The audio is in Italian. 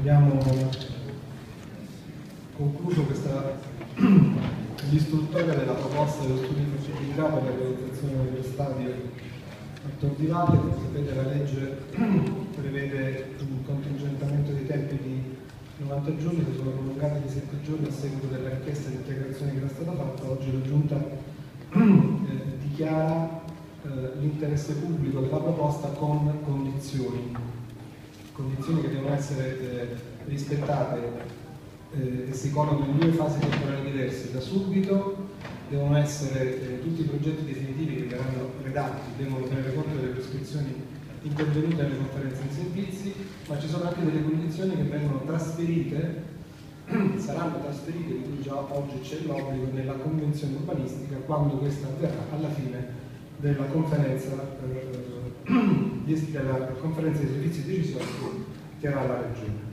Abbiamo concluso questa l'istruttoria della proposta dello studio di fattibilità per la realizzazione dello stadio a Tor di Valle. Come sapete, la legge prevede un contingentamento dei tempi di 90 giorni, che sono prolungati di 7 giorni a seguito della richiesta di integrazione che era stata fatta. Oggi la Giunta dichiara l'interesse pubblico della proposta con condizioni che devono essere rispettate e si collocano in due fasi temporali diverse. Da subito devono essere tutti i progetti definitivi che verranno redatti, devono tenere conto delle prescrizioni intervenute nelle conferenze di servizi, ma ci sono anche delle condizioni che vengono trasferite, saranno trasferite, di cui già oggi c'è l'obbligo nella convenzione urbanistica, quando questa avverrà alla fine della conferenza di servizi e decisioni che terrà la Regione.